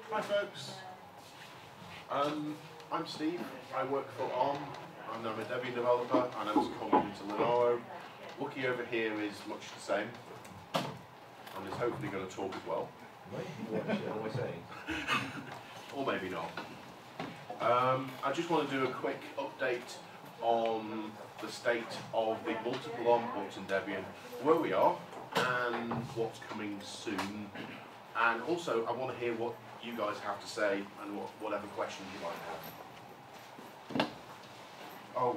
Hi folks, I'm Steve, I work for ARM, and I'm a Debian developer and I'm seconded to Linaro. Wookie over here is much the same, and is hopefully going to talk as well. What am I saying? Or maybe not. I just want to do a quick update on the state of the multiple ARM ports in Debian, where we are, and what's coming soon. And also, I want to hear what you guys have to say and whatever questions you might have. Oh,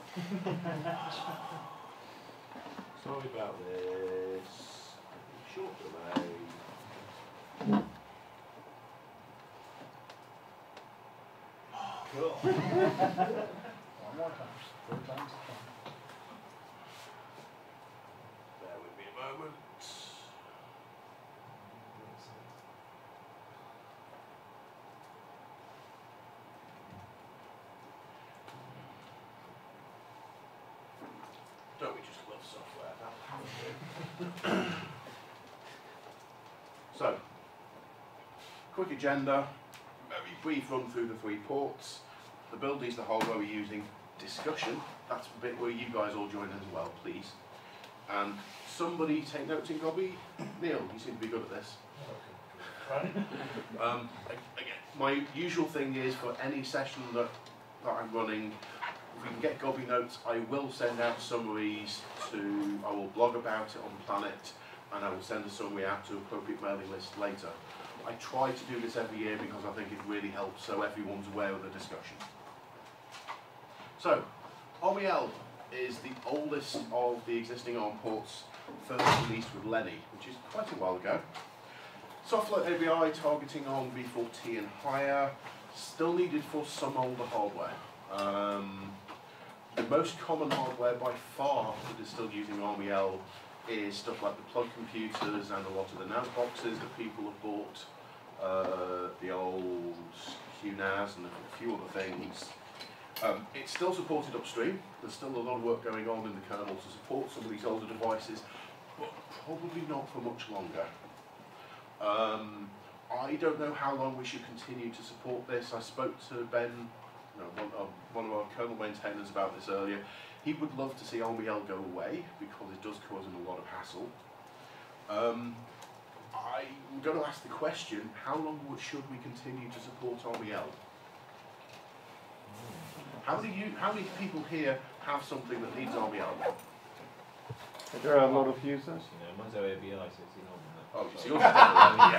Sorry about this. Short delay. Cool. One more time. 4 times. bear with me a moment. Don't we just love software? So, quick agenda, very brief run through the 3 ports. The build is the hardware we're using. Discussion, that's the bit where you guys all join in as well, please. And somebody take notes in Gobby. Neil, you seem to be good at this. Again, my usual thing is for any session that I'm running, if we can get Gobby notes, I will send out summaries I will blog about it on Planet, and I will send a summary out to appropriate mailing list later. I try to do this every year because I think it really helps so everyone's aware of the discussion. So, REL is the oldest of the existing ARM ports, first released with Lenny, which is quite a while ago. Softload ABI targeting on v4t and higher, still needed for some older hardware. The most common hardware by far that is still using REL is stuff like the plug computers and a lot of the NAS boxes that people have bought, the old QNAS and a few other things. It's still supported upstream. There's still a lot of work going on in the kernel to support some of these older devices, but probably not for much longer. I don't know how long we should continue to support this. I spoke to Ben, one of our kernel maintainers, about this earlier. He would love to see REL go away because it does cause him a lot of hassle. I'm going to ask the question, how long should we continue to support REL? How many people here have something that needs REL? There are a lot of users. You know, mine's OABI, so it's in on that. Oh, so yours is definitely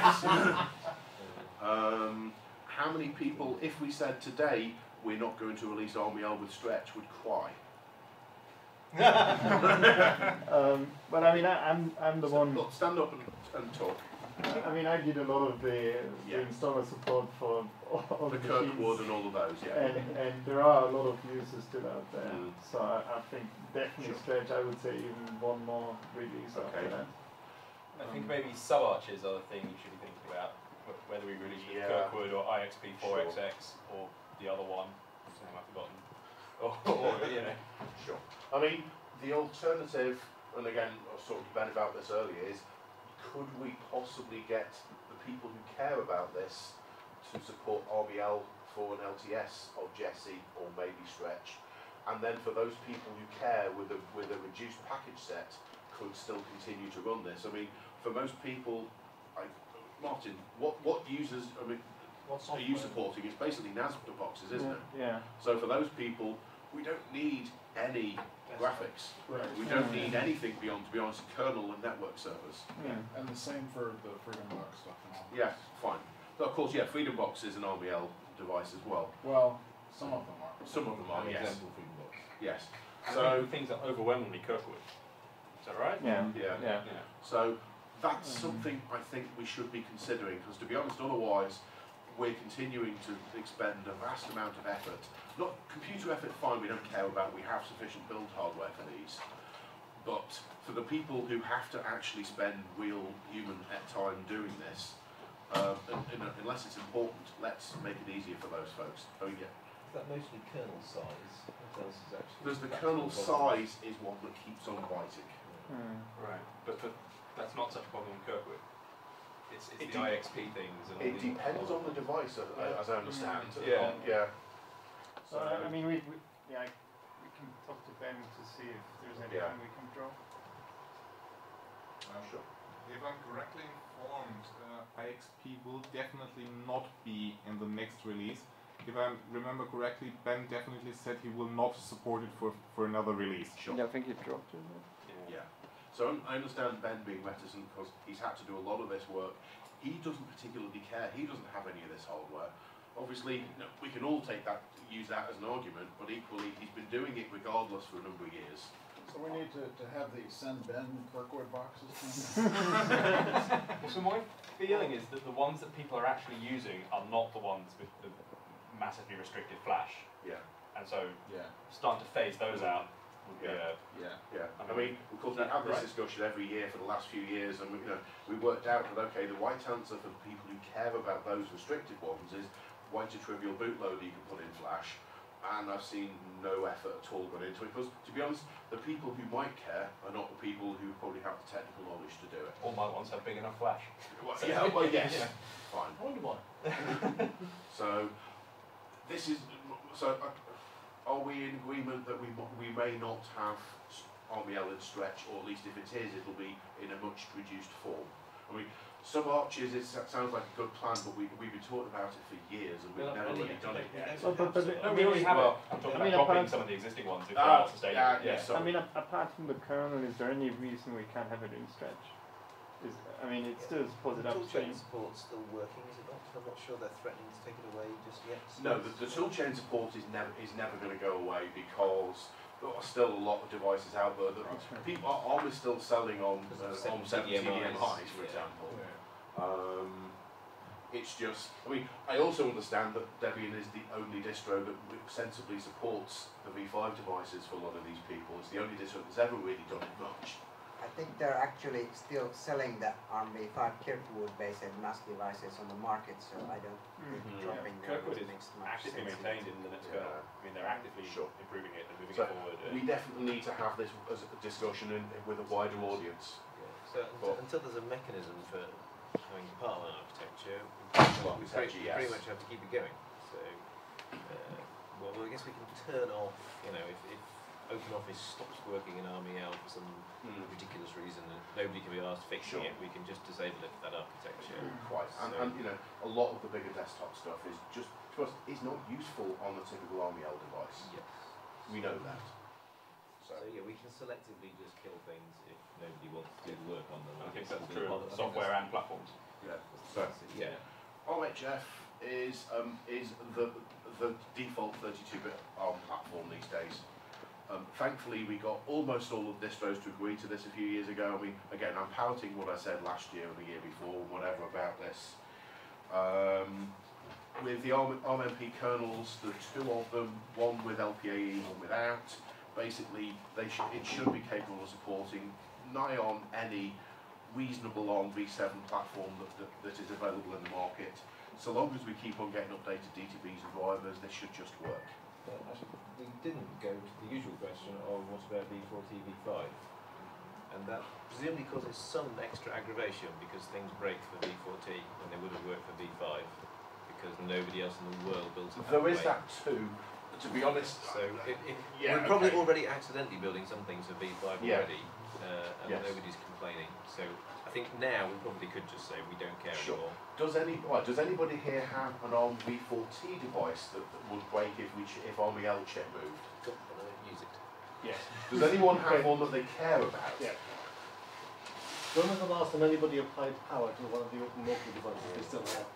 yes. How many people, if we said today we're not going to release REL with Stretch, would cry? But I mean, I'm the one. Look, stand up and talk. I mean, I did a lot of the installer support for all The the Kirkwood machines, and all of those, yeah. and there are a lot of users still out there. Mm. So I think definitely Stretch. I would say even one more release after that. I think maybe sub-arches are the thing you should be thinking about, whether we release with Kirkwood or IXP4XX or the other one, whose name I've forgotten, or you know. Sure. I mean, the alternative, and again, I was talking to Ben about this earlier, is could we possibly get the people who care about this to support REL for an LTS of Jessie or maybe Stretch, and then for those people who care with a reduced package set could still continue to run this. I mean, for most people, Martin, what users? I mean, are you supporting? It's basically NAS boxes, isn't it? Yeah. So for those people, we don't need any graphics. Right. We don't need anything beyond, to be honest, kernel and network servers. Yeah. And the same for the Freedom Box stuff and all. Yeah, fine. But of course, yeah, Freedom Box is an REL device as well. Well, some of them are. Some of them are, An yes. example Freedom Box. Yes. And So, maybe things are overwhelmingly Kirkwood. Is that right? Yeah. yeah. Yeah. Yeah. So that's something I think we should be considering, because to be honest, otherwise we're continuing to expend a vast amount of effort. Not computer effort, fine, we don't care about, we have sufficient build hardware for these. But for the people who have to actually spend real human time doing this, unless it's important, let's make it easier for those folks. Oh yeah. Is that mostly kernel size? What else is actually? Because the kernel size is one that keeps on biting. Mm. Right. But that's not such a problem in Kirkwood. it's It the IXP things. And all It the depends on the device, as I understand. Yeah. Yeah. So I mean, we can talk to Ben to see if there's anything we can draw. Sure. If I'm correctly informed, IXP will definitely not be in the next release. If I remember correctly, Ben definitely said he will not support it for another release. Sure. Yeah, I think he dropped it. Yeah. So I understand Ben being reticent because he's had to do a lot of this work. He doesn't particularly care. He doesn't have any of this hardware. Obviously, we can all use that as an argument, but equally, he's been doing it regardless for a number of years. So we need to have the send Ben Kirkwood boxes. So my feeling is that the ones that people are actually using are not the ones with the massively restricted flash. Yeah. And so Yeah, starting to phase those out would be Yeah. yeah. Yeah. I mean, of course, we have this discussion every year for the last few years, and we worked out that okay, the right answer for people who care about those restricted ones is write a trivial bootloader you can put in Flash. And I've seen no effort at all gone into it because, to be honest, the people who might care are not the people who probably have the technical knowledge to do it. all my ones have big enough flash. Well, yeah, well, yes, Yeah. fine. I wonder why. So, are we in agreement that we may not have RBL and Stretch, or at least if it is, it'll be in a much reduced form? I mean, sub-arches, it sounds like a good plan, but we've been talking about it for years and we've never really done it yet. Well, but No, we already have it. I'm talking about dropping apart- some of the existing ones if they're not sustainable. yeah, so I mean, apart from the kernel, is there any reason we can't have it in Stretch? I mean, it still supported Toolchain upstream. support's still working, is it not? I'm not sure they're threatening to take it away just yet. no, the toolchain support is never going to go away because there are still a lot of devices out there that people ARM is still selling on ARM 7 CDMIs, for example. It's just, I mean, I also understand that Debian is the only distro that sensibly supports the V5 devices for a lot of these people. It's the only distro that's ever really done it much. I think they're actually still selling the ARM V5 Kirkwood-based NAS devices on the market, so I don't think dropping them Kirkwood is makes much actively sense. maintained in the next kernel. I mean, they're actively improving it and moving So it forward. we definitely need to have this as a discussion with a wider audience. So until there's a mechanism for having compartment architecture, Well, we essentially, pretty yes. much have to keep it going. So, well, I guess we can turn off, if OpenOffice stops working in RMEL for some ridiculous reason and nobody can be asked fixing it, we can just disable it for that architecture. Quite, and a lot of the bigger desktop stuff is just, to us, is not useful on a typical RMEL device. Yes. We know that. So yeah, we can selectively just kill things if nobody wants to do the work on them. I think that's true of software and platforms. Yeah. So Yeah. RHF is the default 32-bit ARM platform these days. Thankfully, we got almost all of distros to agree to this a few years ago. I mean, again, I'm pouting what I said last year and the year before, whatever about this. With the ARMMP kernels, the two of them, one with LPAE, one without, basically it should be capable of supporting nigh on any reasonable ARM v7 platform that is available in the market. So long as we keep on getting updated DTBs and drivers, this should just work. But actually, we didn't go to the usual question of what about V4T, V5? And that presumably causes some extra aggravation because things break for V4T when they would have worked for V5 because nobody else in the world builds it There is way. that too, to be honest. So yeah, we're probably okay. already accidentally building some things for V5 Yeah. already, and Yes. nobody's complaining. So I think now we probably could just say we don't care Sure. anymore. Does anybody here have an ARM v4T device that would break if RMEL chip moved? But I don't use it. Yes. Does anyone have one that they care about? Yeah. When was the last time anybody applied power to one of the open local devices they still have?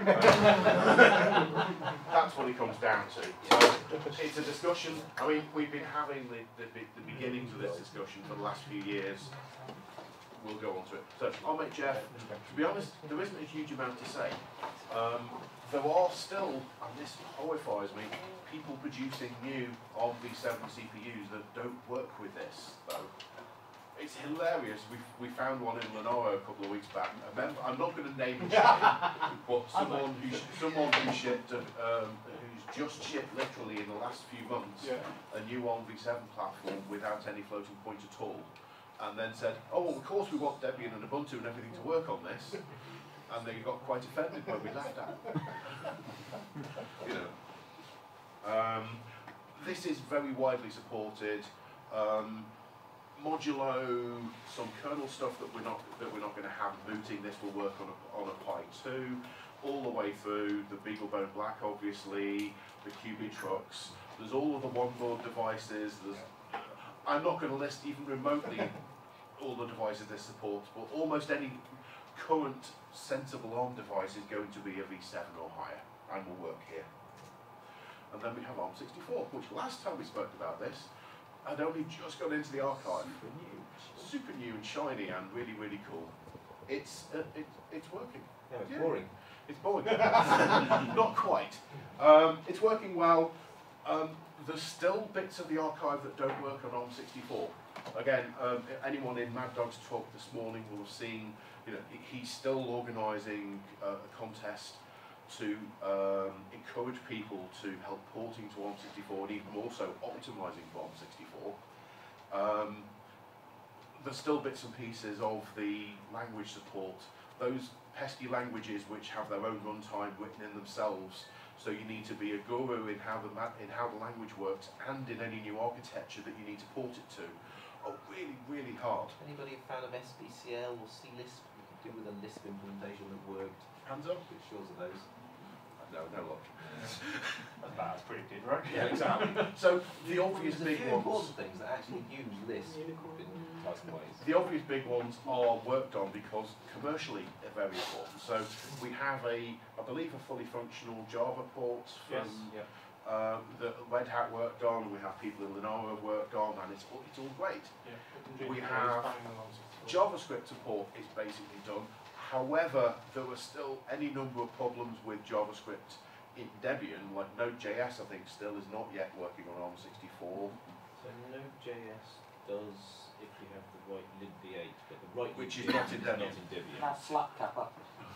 That's what it comes down to. So it's a discussion. I mean, we've been having the beginnings of this discussion for the last few years. We'll go on to it. So I'll make Jeff. To be honest, there isn't a huge amount to say. There are still, and this horrifies me, people producing new ARM v7 CPUs that don't work with this, though. It's hilarious. We found one in Lenovo a couple of weeks back. I'm not going to name the shame, but someone who shipped, who's just shipped literally in the last few months a new ARM v7 platform without any floating point at all, and then said, "Oh, well, of course we want Debian and Ubuntu and everything to work on this." and they got quite offended when we laughed at them. You know. This is very widely supported. Modulo, some kernel stuff that we're not going to have booting. This will work on a Pi 2, all the way through the BeagleBone Black, obviously, the QB trucks. There's all of the one-board devices. I'm not going to list even remotely all the devices this supports, but almost any current sensible ARM device is going to be a V7 or higher, and will work here. And then we have ARM64, which last time we spoke about this, I'd only just got into the archive. Super new and shiny and really, really cool. It's working. No, it's boring. It's boring. Not quite. It's working well. There's still bits of the archive that don't work on ARM64. Again, anyone in Mad Dog's talk this morning will have seen, you know, he's still organising a contest to encourage people to help porting to ARM64 and even more so optimising for ARM64. There's still bits and pieces of the language support, those pesky languages which have their own runtime written in themselves, so you need to be a guru in how the language works and in any new architecture that you need to port it to, are really, really hard. Anybody a fan of SBCL or CLISP? You could do with a Lisp implementation that worked. Hands up. Bit short of those. No, no luck. That's pretty good, right? Yeah, exactly. So the obvious There's a big few ones. important things that actually use Lisp in custom ways. The obvious big ones are worked on because commercially they're very important. So we have I believe, a fully functional Java port from that Red Hat worked on. We have people in Linaro have worked on, and it's all great. Yeah, We have JavaScript support is basically done. However, there are still any number of problems with JavaScript in Debian, like Node.js, I think, still is not yet working on ARM64. So Node.js does if you have the right libv8, but the right Which is libv8 not in Debian. Not in Debian. That's slap kappa.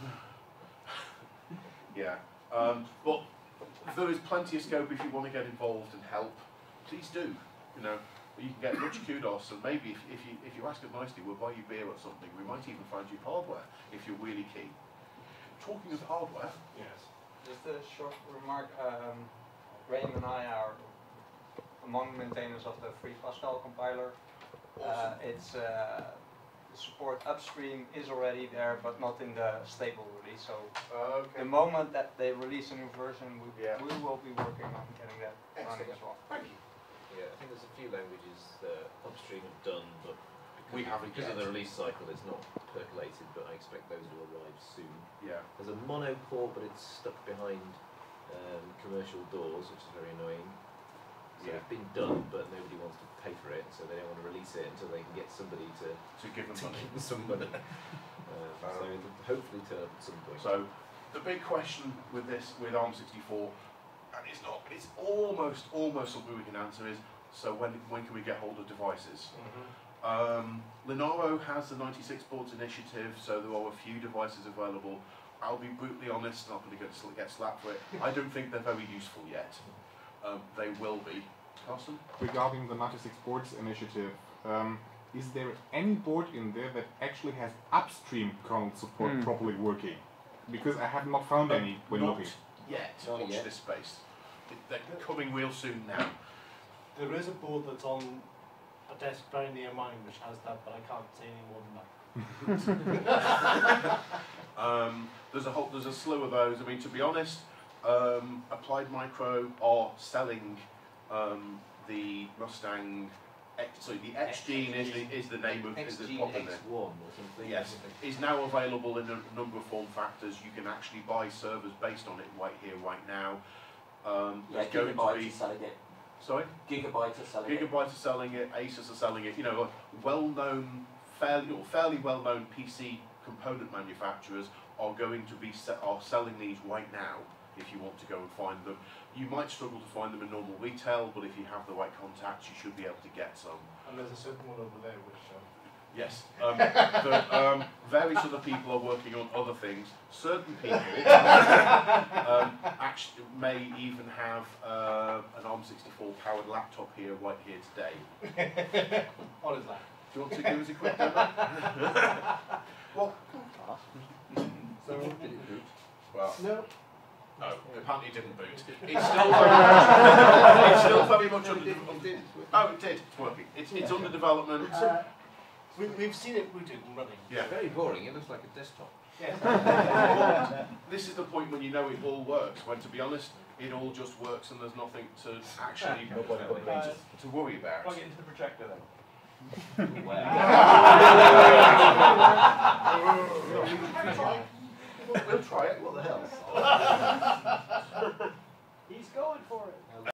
Yeah, but there is plenty of scope if you want to get involved and help. Please do. You know, you can get much kudos, and maybe if you ask it nicely, we'll buy you beer or something. We might even find you hardware if you're really keen. Talking of hardware, Yes. Just a short remark. Raymond and I are among maintainers of the Free Pascal compiler. It's the support upstream is already there, but not in the stable release. So the moment that they release a new version, we will be working on getting that running as well. Thank you. Yeah, I think there's a few languages upstream have done, but We haven't because yet. of the release cycle, it's not percolated. But I expect those will arrive soon. Yeah. There's a mono port, but it's stuck behind commercial doors, which is very annoying. So it's been done, but nobody wants to pay for it, so they don't want to release it until they can get somebody to give them money. give them some money. So it'll hopefully turn up at some point. So the big question with this, with ARM64, and it's almost something we can answer is, so when can we get hold of devices? Linaro has the 96 boards initiative, so there are a few devices available. I'll be brutally honest, not going to get slapped for it. I don't think they're very useful yet. They will be. Carsten? Regarding the 96 boards initiative, is there any board in there that actually has upstream kernel support properly working? Because I have not found any when Not looking. yet. Not Watch yet. this space. They're coming real soon now. There is a board that's on a desk very near mine which has that, but I can't say any more than that. There's a slew of those. I mean, to be honest, Applied Micro are selling the Mustang. The X Gene is the name of is the XGene proper name. X1 or something. Yes, is now available in a number of form factors. You can actually buy servers based on it right here, right now. There's going to be. selling it. Sorry. Gigabyte are selling it. Gigabyte are selling it. Asus are selling it. You know, well-known, fairly well-known PC component manufacturers are going to be are selling these right now. If you want to go and find them, you might struggle to find them in normal retail, but if you have the right contacts, you should be able to get some. And there's a certain one over there which. Yes. Various other people are working on other things. Certain people actually may even have an ARM64 powered laptop here, right here today. What is that? Do you want to give us a quick demo? Well, So did it boot? Well, No. no, apparently it didn't boot. It's still very much under. Oh, it did. It's working. It's under development. We've seen it booted and running. Yeah. Very boring. It looks like a desktop. Yeah. This is the point when you know it all works. When, to be honest, it all just works and there's nothing to actually to worry about. Plug it into the projector then. We'll try it. What the hell? He's going for it.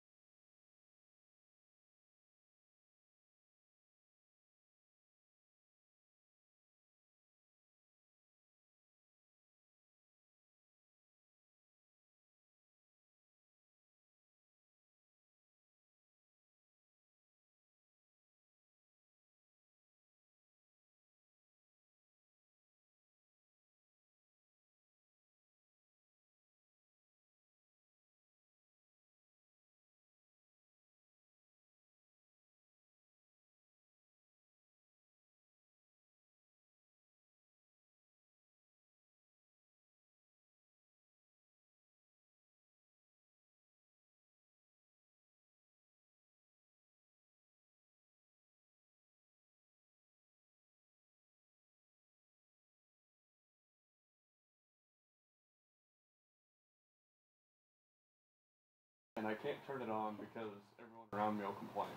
And I can't turn it on because everyone around me will complain.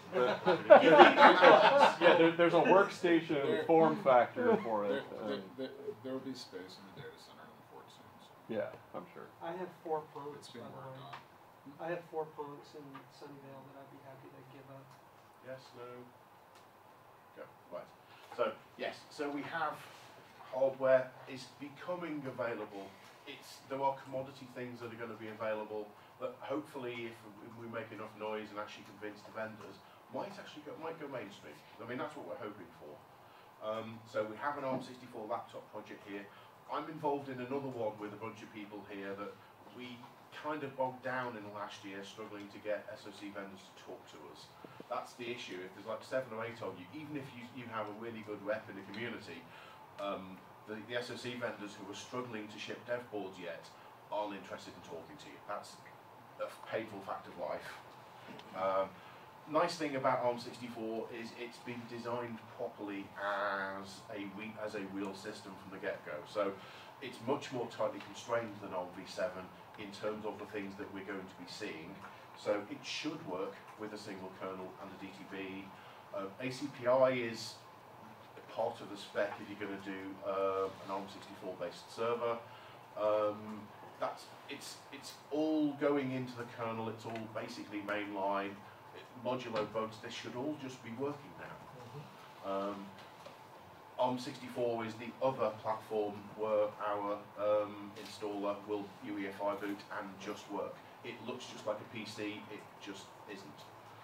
There's a workstation form factor for it. There will be space in the data center in the Fort soon. So Yeah, I'm sure. I have 4 punks, it's by been the worked way. on. I have 4 punks in Sunnyvale that I'd be happy to give up. Yes, no. Go. Right. So, yes, so we have hardware is becoming available. There are commodity things that are going to be available that hopefully, if we make enough noise and actually convince the vendors, might go mainstream. I mean, that's what we're hoping for. So we have an ARM64 laptop project here. I'm involved in another one with a bunch of people here that we kind of bogged down in the last year, struggling to get SoC vendors to talk to us. That's the issue. If there's like 7 or 8 of you, even if you have a really good rep in the community, the SoC vendors who are struggling to ship dev boards yet aren't interested in talking to you. That's a painful fact of life. Nice thing about ARM64 is it's been designed properly as a real system from the get-go. So it's much more tightly constrained than ARMv7 in terms of the things that we're going to be seeing. So it should work with a single kernel and a DTB. ACPI is part of the spec if you're going to do an ARM64 based server. It's all going into the kernel. It's all basically mainline. Modulo boats. They should all just be working now. ARM64 is the other platform where our installer will UEFI boot and just work. It looks just like a PC. It just isn't.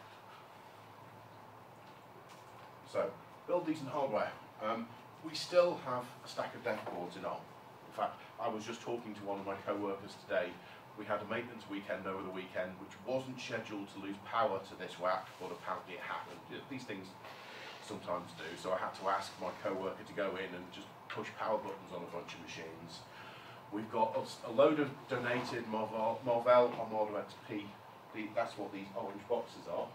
So, build decent hardware. We still have a stack of dev boards in ARM. In fact, I was just talking to one of my co-workers today. We had a maintenance weekend over the weekend, which wasn't scheduled to lose power to this rack, but apparently it happened. These things sometimes do, so I had to ask my co-worker to go in and just push power buttons on a bunch of machines. We've got a load of donated Marvell Armada XP. That's what these orange boxes are.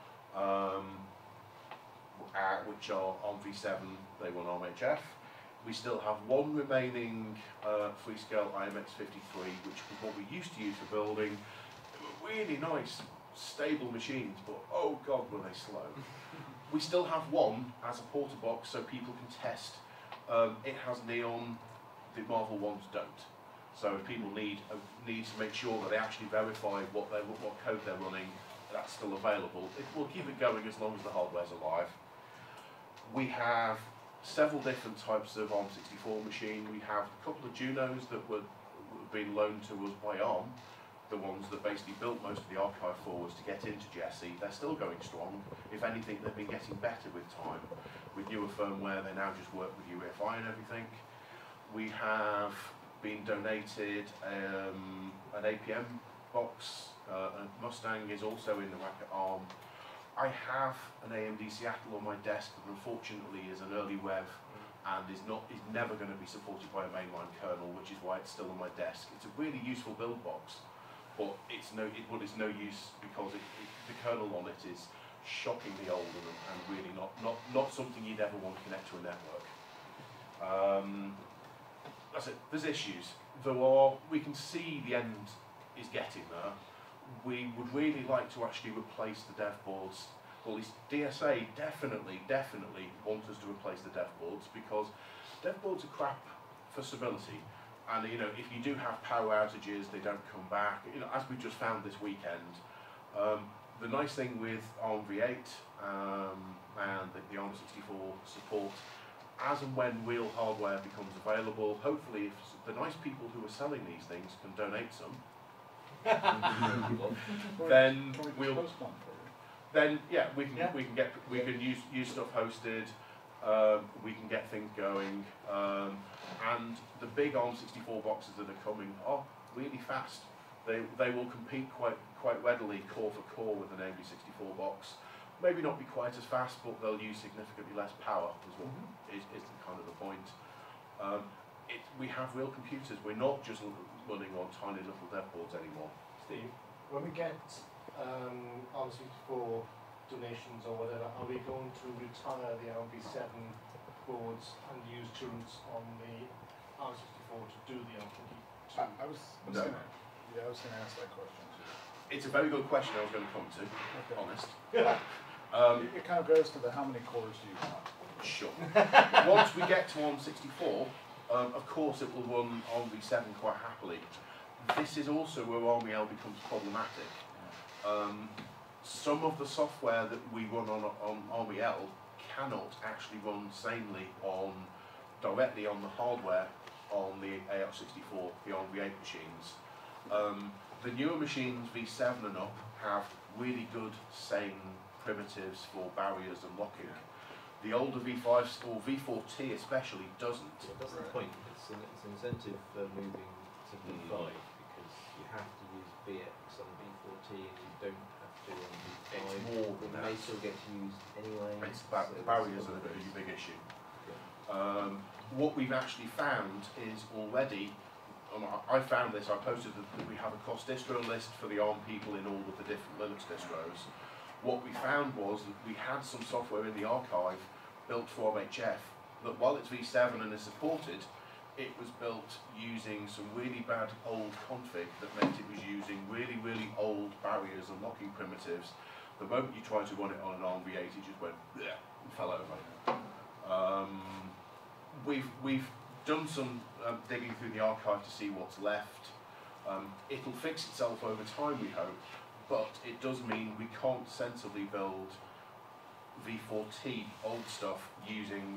Which are ARMv7, they run ARMHF. We still have one remaining Freescale IMX53, which was what we used to use for building. Really nice, stable machines, but oh god, were they slow. We still have one as a porter box so people can test. It has Neon, the Marvel ones don't. So if people need to make sure that they actually verify what code they're running, that's still available. We'll keep it going as long as the hardware's alive. We have several different types of ARM64 machine. We have a couple of Junos that were being loaned to us by ARM, the ones that basically built most of the archive for us to get into Jessie. They're still going strong. If anything, they've been getting better with time. With newer firmware, they now just work with UEFI and everything. We have been donated an APM box. And Mustang is also in the rack at ARM. I have an AMD Seattle on my desk that unfortunately is an early rev and is never going to be supported by a mainline kernel, which is why it's still on my desk. It's a really useful build box, but it's no use because the kernel on it is shockingly old and really not something you'd ever want to connect to a network. That's it. There's issues. We can see the end is getting there. We would really like to actually replace the dev boards. Well, at least DSA definitely want us to replace the dev boards, because dev boards are crap for stability. And if you do have power outages, they don't come back. As we just found this weekend. The nice thing with ARM v8 and the ARM64 support, as and when real hardware becomes available, hopefully if the nice people who are selling these things can donate some, then we can use stuff hosted. We can get things going, and the big ARM64 boxes that are coming are really fast. They will compete quite readily core for core with an AMD64 box. Maybe not be quite as fast, but they'll use significantly less power. Is kind of the point. We have real computers. We're not just running on tiny little dev boards anymore. Steve, when we get ARM64 donations or whatever, are we going to retire the ARM7 boards and use tools on the ARM64 to do the ARM22? I was going to ask that question too. It's a very good question. I was going to come to. Okay. Honest. It kind of goes to the how many cores do you want? Sure. Once we get to ARM64, of course it will run ARMv7 quite happily. This is also where ARMEL becomes problematic. Some of the software that we run on ARMEL cannot actually run sanely directly on the hardware on the AR64, the ARMv8 machines. The newer machines, v7 and up, have really good sane primitives for barriers and locking. The older v5s, or v4t especially, doesn't. Well, that's the point. It's an incentive for moving to v5 because you have to use VX on v4t and you don't have to on v5. It's more than that. They still get used anyway. It's about the barriers are a big issue. Yeah. What we've actually found is already, I found this, I posted that we have a cross distro list for the ARM people in all of the different Linux distros. What we found was that we had some software in the archive built for ARMHF that while it's v7 and is supported, it was built using some really bad old config that meant it was using really old barriers and locking primitives. The moment you tried to run it on an ARM v8, it just went bleh, and fell over. We've done some digging through the archive to see what's left. It'll fix itself over time, we hope, but it does mean we can't sensibly build v4t old stuff using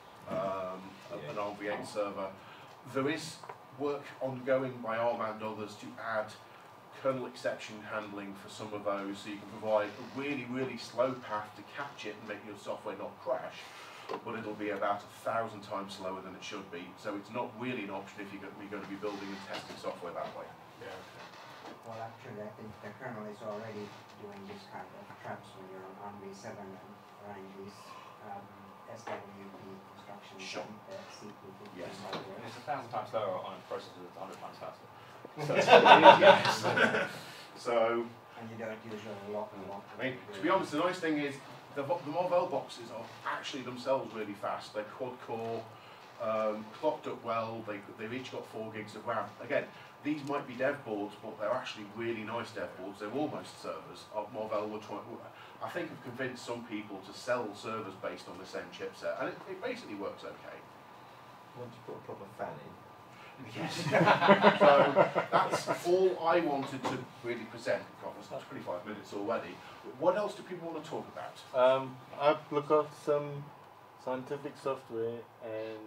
an ARM v8 server. There is work ongoing by ARM and others to add kernel exception handling for some of those, so you can provide a really slow path to catch it and make your software not crash, but it'll be about 1,000 times slower than it should be, so it's not really an option if you're going to be building and testing software that way. Yeah, okay. Well, actually, I think the kernel is already doing this kind of traps when you're on ARMv7 and running these SWP instructions and CP50 hardware. It's 1,000 times slower on processors, it's 100 times faster. Yes. So, and you don't use a lot. I mean, to be honest, the nice thing is the Marvell boxes are actually themselves really fast. They're quad-core, clocked up well. They've each got 4 gigs of RAM. Again, these might be dev boards, but they're actually really nice dev boards. They're almost servers. Marvell will try. I think have convinced some people to sell servers based on the same chipset, and it basically works okay. Once you put a proper fan in. Yes. So that's all I wanted to really present. God, that's 25 minutes already. What else do people want to talk about? I've looked at some scientific software, and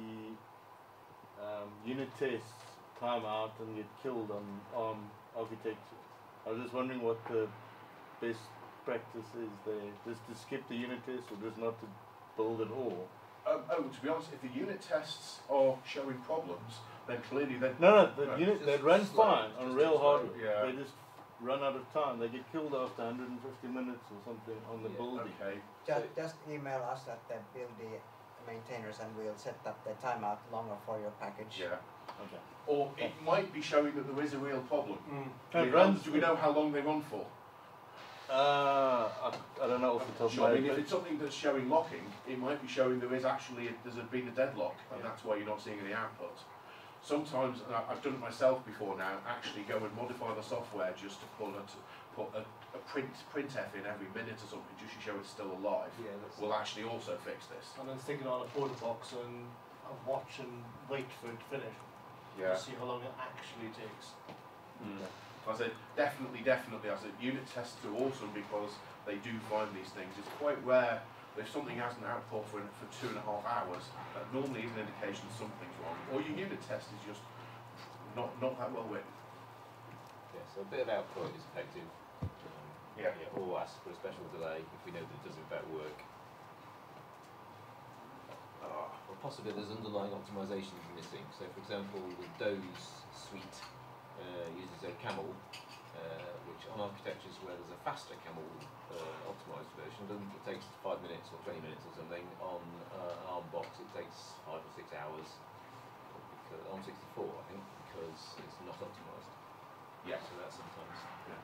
the unit tests time out and get killed on ARM architecture. I was just wondering what the best practice is there. Just to skip the unit test, or just not to build at all? To be honest, if the unit tests are showing problems, then clearly they unit they run fine on real hardware. Yeah. They just run out of time. They get killed after 150 minutes or something on the building. Okay. Just email us at the buildy maintainers, and we'll set up the timeout longer for your package. Yeah. Okay. Or it might be showing that there is a real problem. Do we know how long they run for? I don't know off the top of Sure, my I mean, if head. it's something that's showing locking, it might be showing there's been a deadlock, and that's why you're not seeing any output. Sometimes, and I've done it myself before now, actually go and modify the software just to put a printf in every minute or something, just to show it's still alive. Yeah, will actually also fix this. And then stick it on a porta box and watch and wait for it to finish. Yeah. To see how long it actually takes. I said, definitely, I said, unit tests are awesome because they do find these things. It's quite rare if something hasn't output for 2.5 hours, that normally is an indication something's wrong. Or your unit test is just not that well written. Yeah, so a bit of output is effective. Yeah. Or ask for a special delay if we know that it does in fact work. Or possibly there's underlying optimizations missing. So for example, the Doze suite uses a Camel, which on architectures where there's a faster Camel optimized version, it takes 5 minutes or 20 minutes or something. On an ARM box it takes 5 or 6 hours. On 64 I think, because it's not optimized. Yeah. So that's sometimes. Yeah.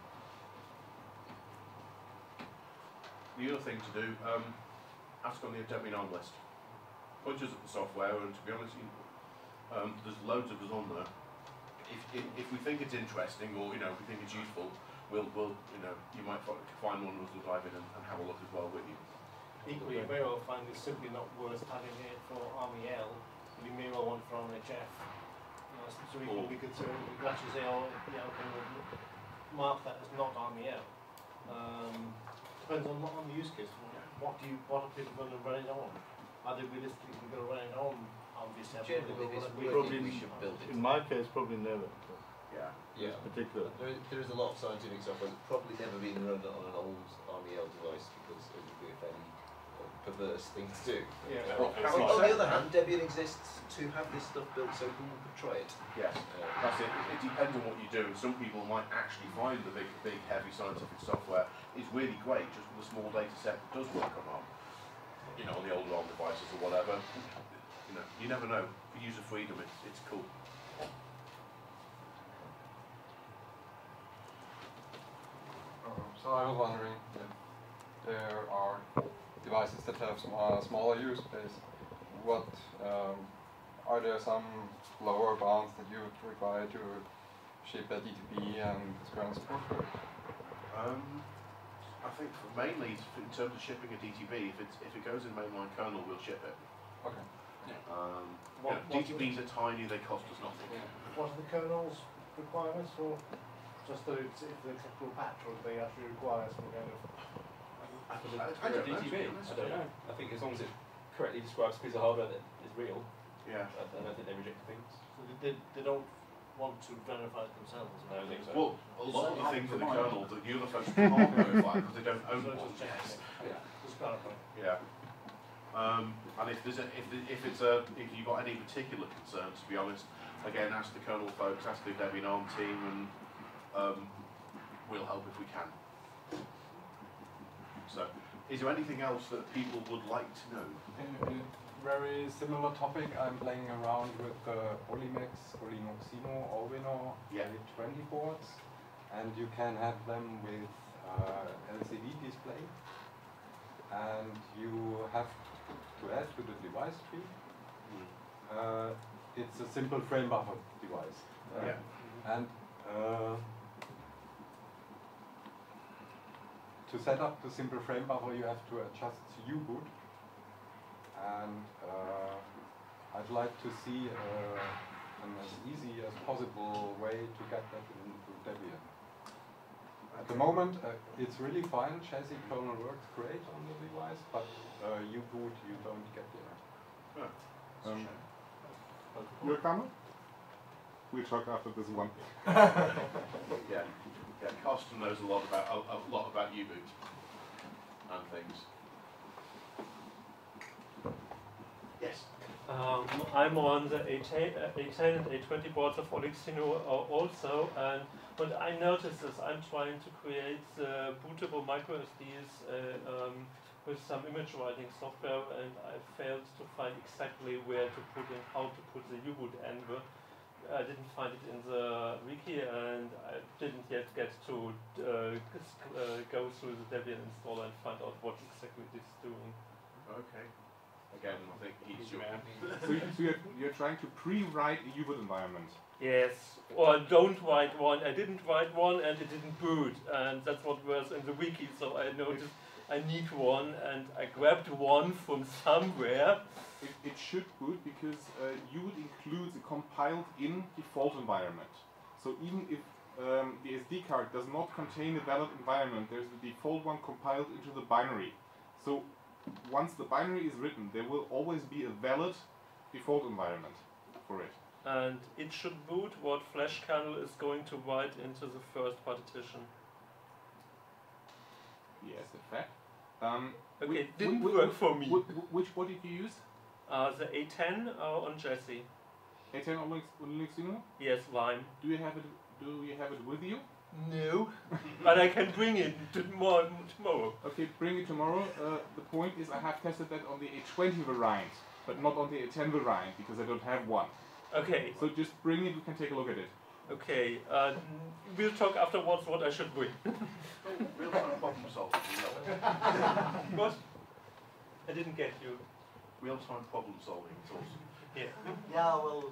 The other thing to do, ask on the Debian ARM list. Punch us at the software, and to be honest, there's loads of us on there. If we think it's interesting, or if we think it's useful, we'll you might find one of us will dive in and have a look as well with you. Equally, you may well find it's simply not worth having it for RMEL, but you may well want it for RMHF. So we can be concerned, we can actually say, okay, we'll mark that as not RMEL. Depends on the use case. What are people going to run it on? Are they realistically going to run it on RMV7? Generally, if it's Probably, we should build it. in my case, probably never. Yeah. Yeah. Particular. There is a lot of scientific software that's probably never been run on an old RMEL device because it would be a fairly perverse thing to do. Yeah. On the other hand, Debian exists to have this stuff built so people could try it. Yes, that's it. It depends on what you do. Some people might actually find the big, heavy scientific software is really great just with a small data set that does work on ARM. On the older ARM devices or whatever. You never know. For user freedom, it's cool. So I was wondering if there are devices that have smaller user space. What are there some lower bounds that you would require to ship a DTP and kernel support for it? I think mainly in terms of shipping a DTB, if it goes in mainline kernel, we'll ship it. Okay. DTBs are tiny; they cost us nothing. What are the kernel's requirements for? Just that it's the acceptable patch, or do they actually require some kind of? I don't know. DTB? I don't know. I think as long as it correctly describes a piece of hardware that is real, Yeah. I don't think they reject things. So they don't want to verify it themselves. I don't think so. Well, a lot of the things in the kernel that the other folks can't verify because they don't own one. Yes. Yeah. Just clarify. Yeah. And if you've got any particular concerns, to be honest, again, ask the kernel folks, ask the Debian ARM team, and we'll help if we can. So, is there anything else that people would like to know? Very similar topic. I'm playing around with Olimex, Olinoximo, Ovino, 20 boards, and you can have them with LCD display, and you have to add to the device tree. It's a simple frame buffer device, and to set up the simple frame buffer, you have to adjust U-boot. And I'd like to see an as easy as possible way to get that into Debian. At the moment, it's really fine. Chassis kernel works great on the device, but U-boot you don't get there. Your comment? We'll talk after this one. Yeah. Carsten knows a lot about U-boot and things. Yes. I'm on the A10 and A20 boards of Olexino also, and what I noticed is I'm trying to create bootable micro SDs with some image writing software, and I failed to find exactly where to put and how to put the U-boot env. I didn't find it in the wiki, and I didn't yet get to go through the Debian installer and find out what exactly it is doing. Okay. Again, I think he's your man. So you're trying to pre-write a U-boot environment. Yes, or don't write one. I didn't write one, and it didn't boot, and that's what was in the wiki. So I noticed I need one, and I grabbed one from somewhere. It should boot because U-boot includes a compiled-in default environment. So even if the SD card does not contain a valid environment, there's the default one compiled into the binary. So once the binary is written, there will always be a valid default environment for it. And it should boot what Flash kernel is going to write into the first partition. Yes, in fact. Okay, it didn't work for me. Which what did you use? The A10 on Jessie. A10 on Linux Uno? Yes, Lime. Do you have it with you? No, but I can bring it tomorrow. Okay, bring it tomorrow. The point is I have tested that on the A20 variant, but not on the A10 variant because I don't have one. Okay. So just bring it, we can take a look at it. Okay, we'll talk afterwards what I should bring. Real-time problem solving, you know. What? I didn't get you. Real-time problem solving, it's awesome. Yeah. Yeah, well.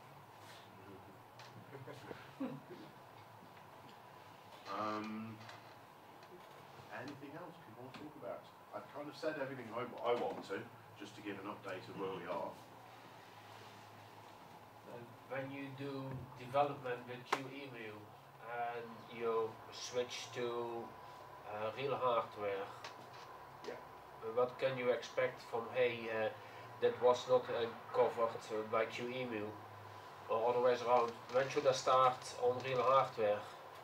Anything else people want to talk about? I've kind of said everything I want to, just to give an update of where we are. When you do development with QEMU and you switch to real hardware, what can you expect from, hey, that was not covered by QEMU, or otherwise around? When should I start on real hardware?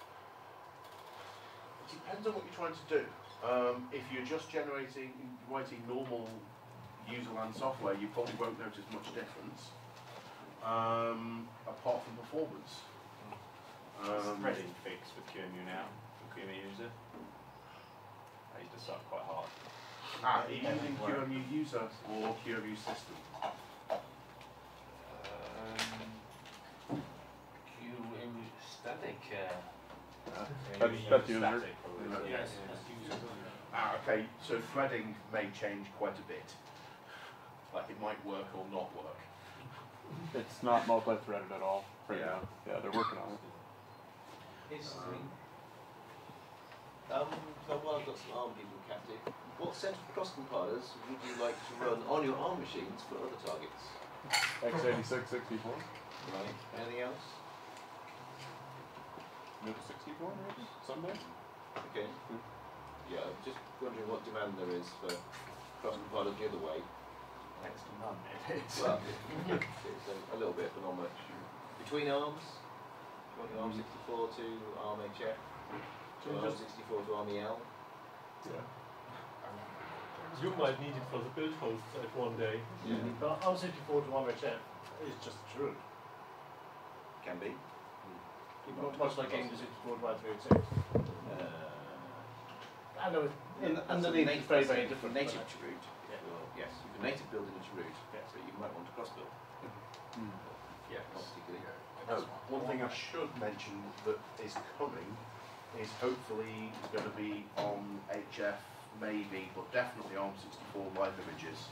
It depends on what you're trying to do. If you're just writing normal userland software, you probably won't notice much difference. Apart from performance. Threading fix for QEMU now, for QEMU user. I used to suck quite hard. Are you using QEMU user or QEMU system? QEMU static. That's user. Yes. Okay, so threading may change quite a bit. Like it might work or not work. It's not multi-threaded at all right now. Yeah, they're working on it. While I've got some ARM people captive, what set of cross-compilers would you like to run on your ARM machines for other targets? x86, 64. Right. Anything else? Maybe 64 maybe? Someday? Okay. Yeah, just wondering what demand there is for cross-compilers the other way. Next to none, it is. Well, it's a little bit, but not much. Between ARMs, you want your ARM64 to ARM HF, or ARM64 to ARM EL. Yeah. You might need it for the build hosts at one day. Yeah. But ARM64 to ARM-HF is just true. Can be. Much like AIM64 to ARM386. I know underneath it's very, very different. Native root. Well, yes, you can native build in each root, so you might want to cross build. Yes. Not particularly. One thing I should mention that is coming is hopefully going to be on HF, maybe, but definitely on 64 live images.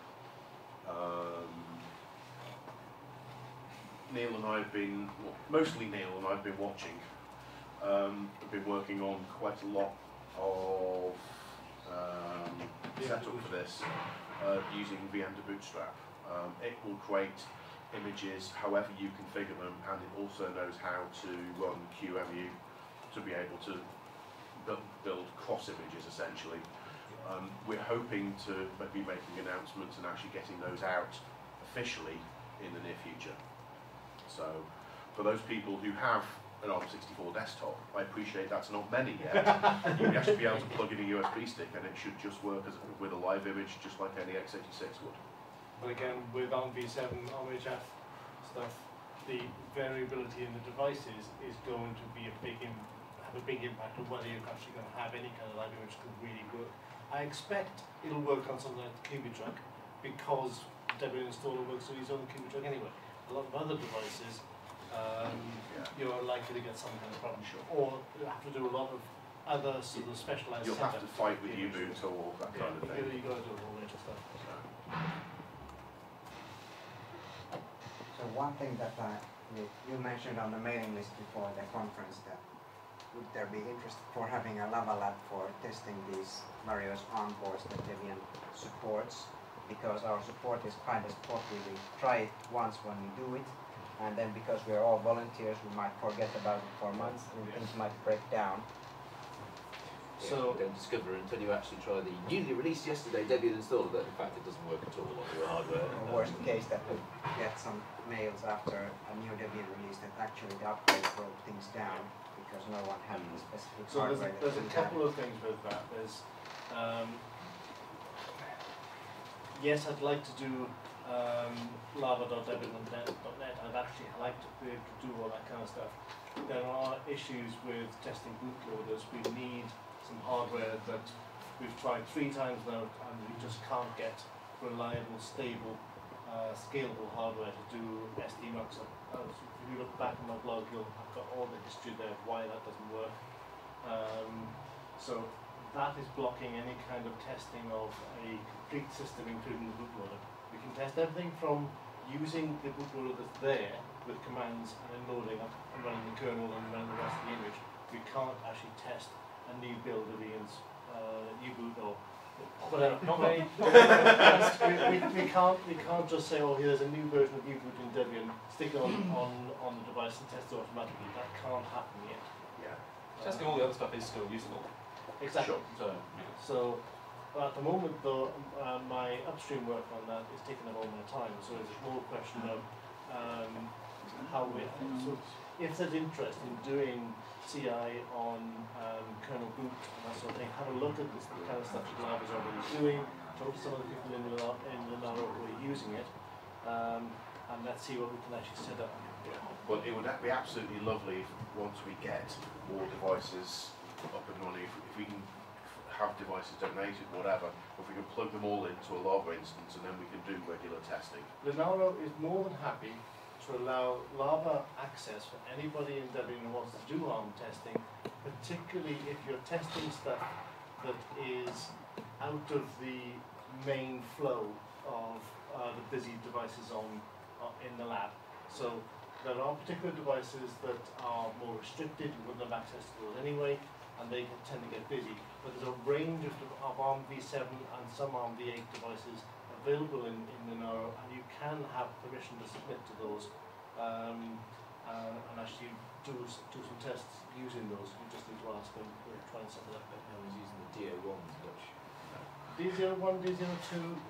Neil and I have been, well, mostly Neil and I have been watching. I've been working on quite a lot of setup for this using VM to Bootstrap. It will create images however you configure them, and it also knows how to run QEMU to be able to build cross images essentially. We're hoping to be making announcements and actually getting those out officially in the near future. So for those people who have an ARM64 desktop, I appreciate that's not many yet. You'll actually be able to plug in a USB stick and it should just work with a live image just like any x86 would. But again, with ARM-v7, ARM-HF stuff, the variability in the devices is going to be a big have a big impact on whether you're actually going to have any kind of library which can really work. I expect it'll work on something like the QB-Truck because Debian installer works on his own QB-Truck anyway. A lot of other devices, you're likely to get some kind of problem. Or you have to do a lot of other sort of specialized You'll have to fight with U-boot or that kind of thing. You've got to do a whole range of stuff. So one thing that you mentioned on the mailing list before the conference, that would there be interest for having a Lava Lab for testing these various ARM boards that Debian supports? Because our support is kind of spotty. We try it once when we do it, and then because we are all volunteers, we might forget about it for months and things might break down. So don't discover until you actually try the newly released yesterday Debian installer that in fact it doesn't work at all on your hardware. Or worst case, that we get some mails after a new Debian release that actually the upgrade broke things down because no one had the specific So hardware. there's a couple of things with that. There's yes, I'd like to do lava.debian.net. I'd actually like to be able to do all that kind of stuff. There are issues with testing bootloaders. We need some hardware that we've tried 3 times now and we just can't get reliable, stable, scalable hardware to do SDMux. If you look back on my blog, I've got all the history there of why that doesn't work. So that is blocking any kind of testing of a complete system, including the bootloader. We can test everything from using the bootloader that's there with commands and then loading up and running the kernel and running the rest of the image. We can't actually test a new build of Ian's U-boot or whatever. we can't just say, oh, here's a new version of U-boot in Debian, stick it on the device and test it automatically. That can't happen yet. Yeah. Testing all the other stuff is still useful. Exactly. Sure. So at the moment, though, my upstream work on that is taking up all my time. So it's more a question of how we. So if there's interest in doing CI on kernel boot and that sort of thing, have a look at this kind of stuff that Lab is already doing. Talk to some of the people in Linaro who are using it, and let's see what we can actually set up. Yeah. Well, it would be absolutely lovely if once we get more devices up and running, if we can have devices donated, whatever, if we can plug them all into a Lava instance and then we can do regular testing. Linaro is more than happy to allow Lava access for anybody in Debian who wants to do ARM testing, particularly if you're testing stuff that is out of the main flow of the busy devices in the lab. So there are particular devices that are more restricted, you wouldn't have access to those anyway, and they can tend to get busy. But there's a range of ARM v7 and some ARM v8 devices available in Linaro, and you can have permission to submit to those and actually do some tests using those. You just need to ask them, we'll try and set it up. I was using the D01 which D01, D02,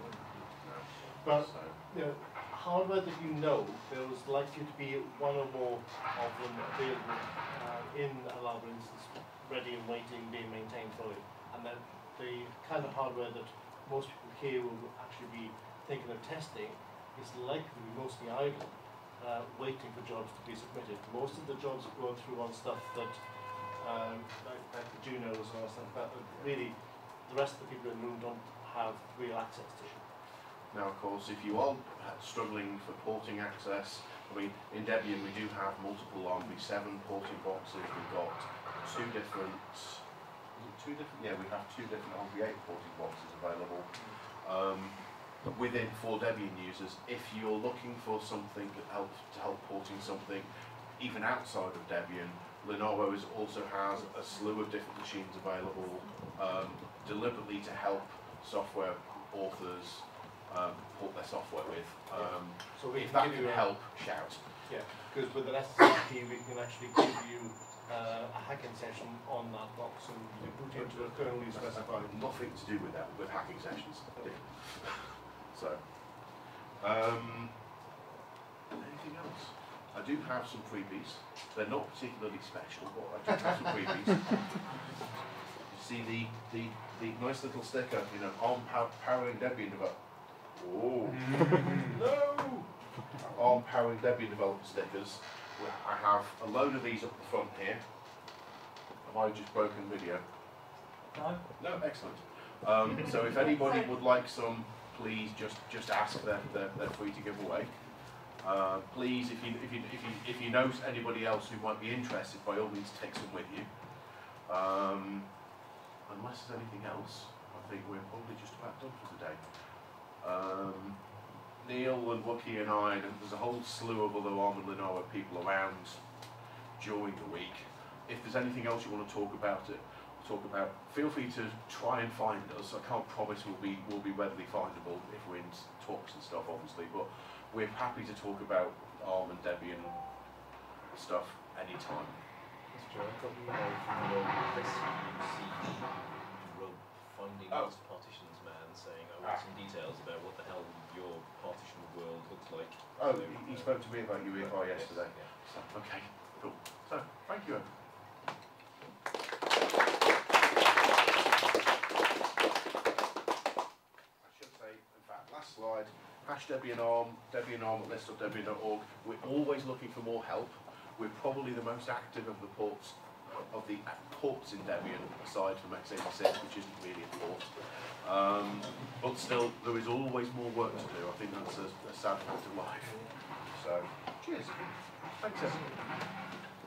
but you know, hardware that you know, there was likely to be one or more of them available in a Lava instance, ready and waiting, being maintained for you. And then the kind of hardware that most people here will actually be thinking of testing is likely to be mostly idle, waiting for jobs to be submitted. Most of the jobs are going through on stuff that, like the Junos and all stuff like that, really the rest of the people in the room don't have real access to. Now, of course, if you are struggling for porting access, I mean, in Debian we do have multiple ARM v7 porting boxes. We've got two different, yeah, we have 2 different ARM v8 porting boxes available. For Debian users, if you're looking for something to help porting something even outside of Debian, Linaro also has a slew of different machines available deliberately to help software authors port their software with. So we if can that give can you help, shout. Yeah, because with the SSH we can actually give you a hacking session on that box and you boot into a kernel you specify. Nothing to do with that, with hacking sessions. So, anything else? I do have some freebies. They're not particularly special, but I do have some freebies. You see the nice little sticker, you know, ARM powering Debian developer. Oh no! ARM powering Debian developer stickers. I have a load of these up the front here. Have I just broken video? No? No, excellent. So if anybody would like some, please just ask. They're free to give away. Please, if you know anybody else who might be interested, by all means take some with you. Unless there's anything else, I think we're probably just about done for the day. Neil and Wookie and I, and there's a whole slew of other Arm and Lenovo people around during the week. If there's anything else you want to talk about, feel free to try and find us. I can't promise we'll be readily findable if we're in talks and stuff, obviously, but we're happy to talk about Arm and Debian stuff anytime. Mr. Chair, I got an email from the SUC finding this partitions man saying, I want some details about what the hell your partition world looks like. Oh, So, he spoke to me about UEFI yesterday. Yes, So, okay, cool. So, thank you. I should say, in fact, last slide, #DebianArm, debianarm@list.debian.org. We're always looking for more help. We're probably the most active of the ports in Debian, aside from x86, which isn't really a port. But still, there is always more work to do. I think that's a sad fact of life. So, cheers. Thanks, everyone.